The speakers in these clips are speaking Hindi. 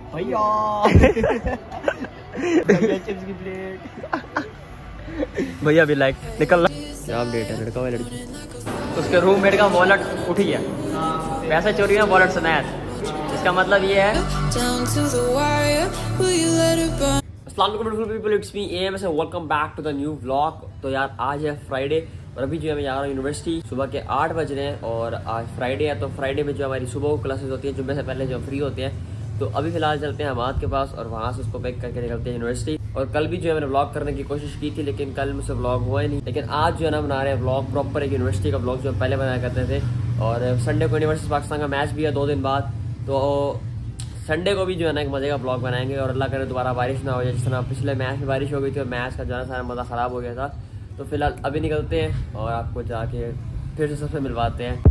भैया चिप्स की प्लेट। भैया भी लाइक निकल रहा। क्या अपडेट है लड़का हुआ लड़की? उसके रूममेट का वॉलेट उठ गया, पैसे चोरी हुए वॉलेट से नया। इसका मतलब ये है welcome back to the new vlog. तो यार आज है फ्राइडे और अभी जो है मैं जा रहा हूँ यूनिवर्सिटी। सुबह के 8 बज रहे हैं और आज फ्राइडे है, तो फ्राइडे में जो हमारी सुबह को क्लासेस होती है जुम्मे से पहले जो फ्री होते हैं। तो अभी फिलहाल चलते हैं हमाद के पास और वहाँ से उसको पैक करके निकलते हैं यूनिवर्सिटी। और कल भी जो है मैंने व्लॉग करने की कोशिश की थी, लेकिन कल मुझसे व्लॉग हुआ ही नहीं। लेकिन आज जो है ना बना रहे हैं व्लॉग प्रॉपर एक यूनिवर्सिटी का व्लॉग जो पहले बनाया करते थे। और संडे को यूनिवर्सिटी पाकिस्तान का मैच भी है 2 दिन बाद, तो संडे को भी जो है ना एक मजे का ब्लॉग बनाएंगे। और अल्लाह करे दोबारा बारिश ना हो जाए, जिस तरह पिछले मैच में बारिश हो गई थी और मैच का जो है सारा मज़ा ख़राब हो गया था। तो फिलहाल अभी निकलते हैं और आपको जाके फिर से सबसे मिलवाते हैं।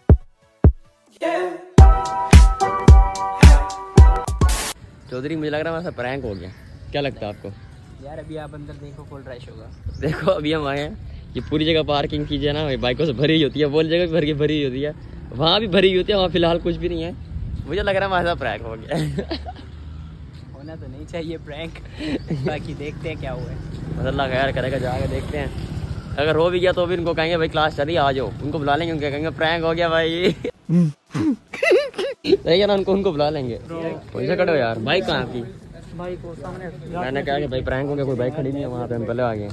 चौधरी मुझे लग रहा है हमारा प्रैंक हो गया, क्या लगता है आपको? यार अभी आप अंदर देखो, फुल रश होगा। देखो अभी हम आए हैं, ये पूरी जगह पार्किंग कीजिए ना, बाइकों से भरी होती है, वो जगह भी भरी होती है, वहाँ भी भरी होती है, वहाँ फिलहाल कुछ भी नहीं है। मुझे लग रहा है हमारा प्रैंक हो गया। होना तो नहीं चाहिए प्रैंक, बाकी देखते हैं क्या हुआ है। अल्लाह खैर करेगा, जाके देखते हैं। अगर हो भी गया तो भी उनको कहेंगे भाई क्लास चली आ जाओ, उनको बुला लेंगे, उनको कहेंगे प्रैंक हो गया भाई। सही है ना, उनको बुला लेंगे। पैसे कटो यार, बाइक कहाँ की? भाई को सामने मैंने कहा कि भाई प्रैंक हो गया, कोई बाइक खड़ी नहीं है वहाँ पे, हम पहले आ गए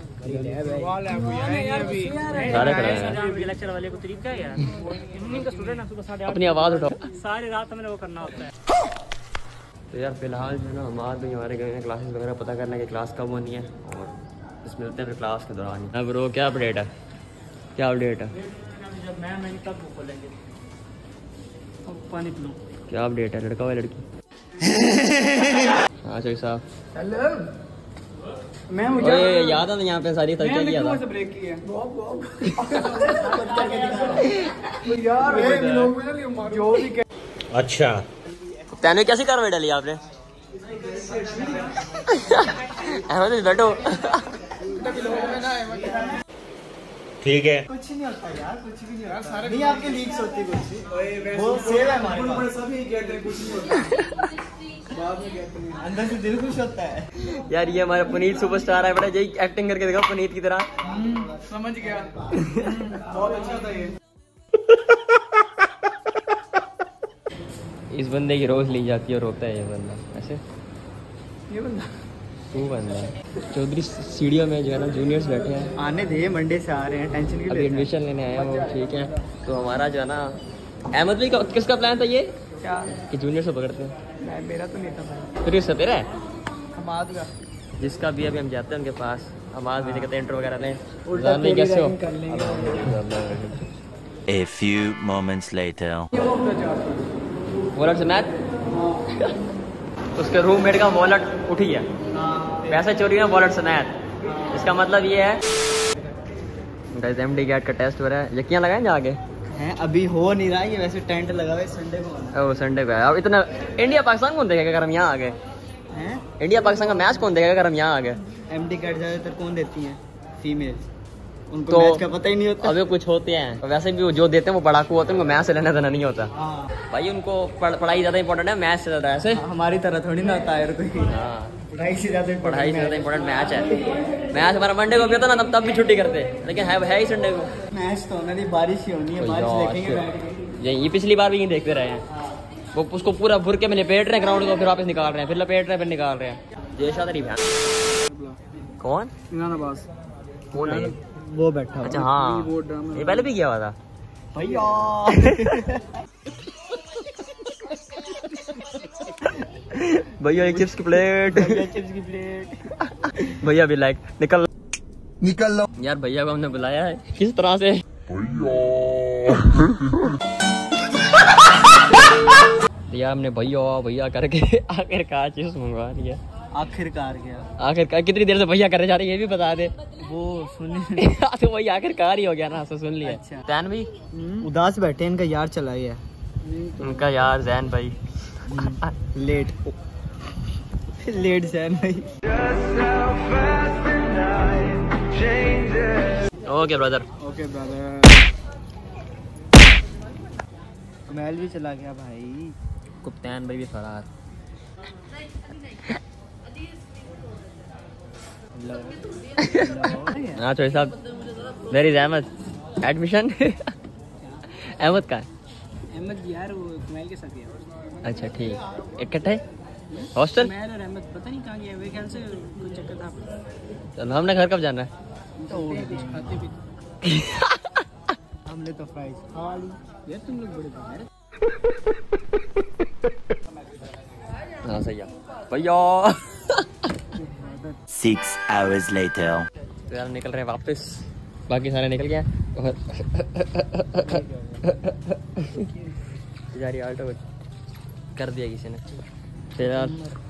सारे खड़े हैं। लेक्चर वाले को तरीका है यार, इवनिंग का स्टूडेंट है, सुबह 8:30 अपनी आवाज़ उठाओ, सारी रात हमें वो करना होता है। तो यार फिलहाल जो है ना हम आज भी हमारे गए हैं क्लासेस वगैरह पता करने की क्लास कब होनी है, और बस मिलते हैं फिर क्लास के दौरान। अब ब्रो क्या अपडेट है, क्या अपडेट है? जब मैम नहीं तब वो खोलेंगे। पानी पी लो। क्या अपडेट है लड़का हुआ लड़की? हाँ चलिए साहब। हेलो मैम, मुझे याद है ना यहाँ पे सारी तरीके किया था। ब्रेक की है अच्छा तेने कैसी कार्रवाई डाली आपने? अहमद बैठो। ठीक है, कुछ नहीं होता यार, कुछ भी नहीं होता, सारे नहीं आपके लीक्स होती कुछ वो सेव है हमारे पास, सभी कहते हैं कुछ नहीं होता। बाद में कहते हैं, अंदर से दिल खुश होता है। यार ये हमारा पुनीत सुपरस्टार है, बड़ा यही एक्टिंग करके देखा पुनीत की तरह। समझ गया। बहुत अच्छा था ये। इस बंदे की रोज ली जाती है और रोता है ये बंदा ऐसे। ये बंदा तू बंदा चौधरी सीढ़ियों में जो है ना जूनियर्स बैठे हैं, आने दे, मंडे से आ रहे हैं, टेंशन की अभी एडमिशन लेने आए हैं वो। ठीक है, तो हमारा जो है ना अहमद भाई का किसका प्लान था ये क्या कि जूनियर से पकड़ते हैं? मेरा तो नहीं था भाई, फिर इससे तेरा है हमाद का, जिसका भी अभी हम जाते हैं उनके पास, हमारे भी कहते हैं इंट्रो वगैरह लें। उल्टा नहीं कैसे हो? कर लेंगे। A few moments later. Wallet से मैच उसके रूममेट का वॉलेट उठ गया, पैसे चोरी हुए वॉलेट से नया। इसका मतलब ये है गाइस एमडी गेट का टेस्ट हो रहा है, यकीन लगाएं जाके हैं अभी हो नहीं रहा है ये, वैसे टेंट लगा हुआ है, संडे को होना है। ओ संडे को है। अब इतना इंडिया पाकिस्तान कौन देखेगा अगर हम यहाँ आ गए? हैं इंडिया पाकिस्तान का मैच कौन देखेगा अगर हम यहाँ आ गए? एमडी कार्ड ज्यादातर कौन देती हैं? फीमेल, उनको तो मैच का पता ही नहीं होता। अभी कुछ होते हैं तो वैसे भी जो देते हैं वो पढ़ाकू होते हैं, उनको मैच से लेना देना नहीं होता। हाँ भाई उनको पढ़ाई ज्यादा इंपॉर्टेंट है, मैच से ज्यादा ऐसे। हमारी तरह थोड़ी ना होता है कोई, हाँ पढ़ाई से ज्यादा पढ़ाई से ज्यादा इंपॉर्टेंट मैच है। मैच हमारा मंडे को भी होता ना, तब भी छुट्टी करते, लेकिन है ही संडे को। मैच तो होना नहीं, बारिश ही होनी है, बारिश देखेंगे बैठ के। ये पिछली बार भी यही देखते रहे हैं, वो उसको पूरा भुर के में लपेट रहे हैं ग्राउंड को, फिर वापस निकाल रहे हैं, फिर लपेट रहे हैं, फिर निकाल रहे हैं। जयशा तेरी बहन कौन? कौन है? वो बैठा। अच्छा हाँ, ये पहले भी किया हुआ था भैया। भैया एक चिप्स की प्लेट, चिप्स की प्लेट। भैया भी लाइक निकल लो यार। भैया को हमने बुलाया है किस तरह से? भैया हमने भैया करके आखिरकार चिप्स मंगवा लिया। आखिरकार क्या? आखिरकार कितनी देर से भैया करे जा रही है ये भी बता दे। वो सुन तो वही आखिरकार ही हो गया ना, तो सुन लिया। अच्छा। जैन भी उदास बैठे, इनका यार चला गया, उनका यार जैन भाई लेट जैन भाई। Okay brother. कमैल भी चला गया भाई। कुप्तान भाई भी फरार। हाँ चौधरी साहब, there is Ahmed admission. Ahmed का अहमद यार वो कुमैल के साथ गया। अच्छा ठीक, इकट्ठे हॉस्टल। कुमैल और अहमद पता नहीं कहाँ गया, मेरे ख्याल से कुछ चक्कर था। तो हमने घर कब जाना है? कुछ खाते भी हमने तो फ्राइज खा ली यार, तुम लोग बड़े यार। हाँ सही है भैया। 6 hours later. तो यार निकल रहे हैं वापस, बाकी सारे निकल गए और यार आल्टो कर दिया किसी ने। तो यार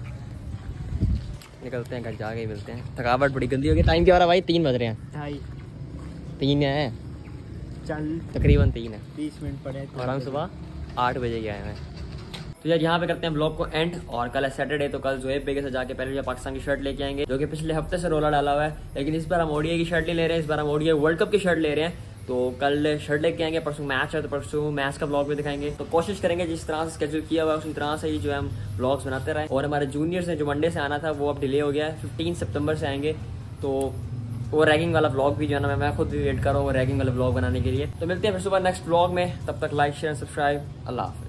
निकलते हैं, घर जाके ही मिलते हैं। थकावट बड़ी गंदी हो गई। टाइम क्या हो रहा है भाई? 3 बज रहे हैं। 3 है, चल तकरीबन 3 है। 20 मिनट पड़े और हम सुबह 8 बजे के आए हैं। तो यार यहाँ पे करते हैं ब्लॉग को एंड। और कल है सैटरडे, तो कल जोएब बेगे से जाके पहले जो पाकिस्तान की शर्ट लेके आएंगे, जो कि पिछले हफ्ते से रोला डाला हुआ है। लेकिन इस बार हम ओडीआई की शर्ट नहीं ले रहे हैं, इस बार हम ओडीआई वर्ल्ड कप की शर्ट ले रहे हैं। तो कल शर्ट लेके आएंगे, परसों मैच है तो परसों मैच का ब्लॉग भी दिखाएंगे। तो कोशिश करेंगे जिस तरह से स्केड्यूल किया हुआ है उसी तरह से ही जो है हम ब्लॉग्स बनाते रहे। और हमारे जूनियर्स ने जो मंडे से आना था वो अब डिले हो गया है, 15 सितंबर से आएंगे। तो वो रैगिंग वाला ब्लॉग भी जो है ना मैं खुद भी वेट कर रहा हूँ वो रैगिंग वाला ब्लॉग बनाने के लिए। तो मिलते हैं फिर सुबह नेक्स्ट ब्लॉग में, तब तक लाइक शेयर सब्सक्राइब। अल्लाह हाफ़िज़।